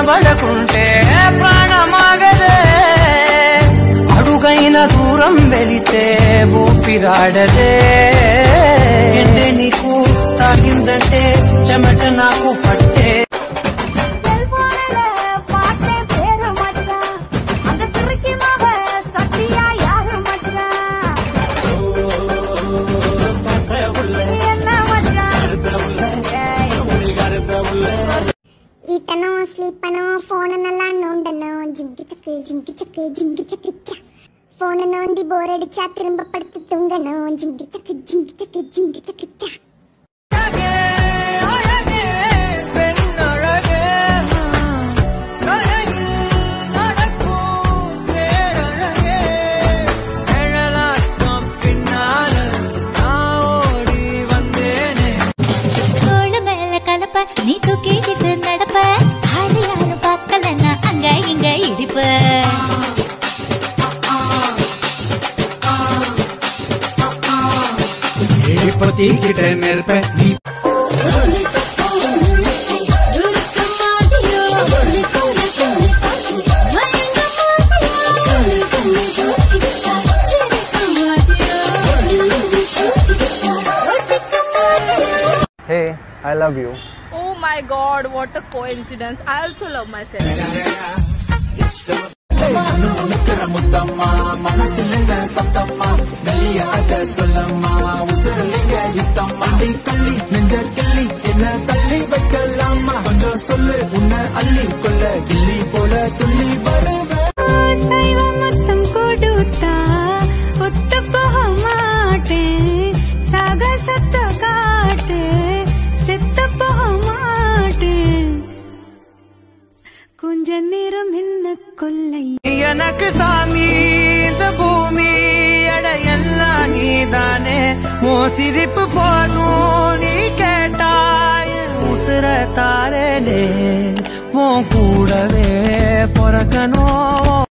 కనబడకుంటే ప్రాణమాగదే అడుగైన దూరం వెళితే ఊపిరాడదే ఎండే నీకు తాగిందంటే చెమట నాకు పట్టే ஈட்டனோ ஸ்லீப்பனோ ஃபோனெல்லாம் நோண்டனோ ஜிங்கு சக்கு ஜிங்கு சக்கு ஜிங்கு சக்கு ஃபோனை நோண்டி போர் அடிச்சா திரும்ப படுத்து தூங்கணும் ஜிங்கு சக்கு ஜிங்கு சக்கு ஜிங்கு சக்கு நீ தூக்கிட்டு நடப்ப ஆளு யாரும் பார்க்கலன்னா அங்க இங்க இடிப்ப பத்திக்கிட்ட நெருப்ப நீ Hey, I love you. Oh my God, what a coincidence. I also love myself. கொஞ்ச நேரம் என்ன கொல்லை எனக்கு சாமி இந்த பூமி எல்லாம் நீதானே ஓ சிரிப்பு போதும் நீ கேட்டாய் உசுர தாரனே உன் கூடவே பொறக்கணும்